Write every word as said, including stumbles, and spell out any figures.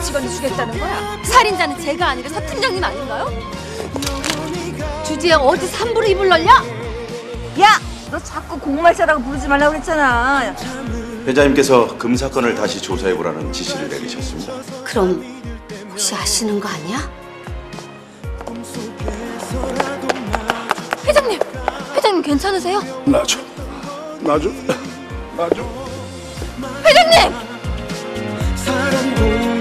직원이 주겠다는 거야? 살인자는 제가 아니라 서 팀장님 아닌가요? 주지에 어디서 함부로 입을 놀려? 야! 너 자꾸 공말자라고 부르지 말라고 그랬잖아. 회장님께서 금 사건을 다시 조사해보라는 지시를 내리셨습니다. 그럼 혹시 아시는 거 아니야? 회장님! 회장님 괜찮으세요? 놔줘. 놔줘. 놔줘. 회장님! 사랑도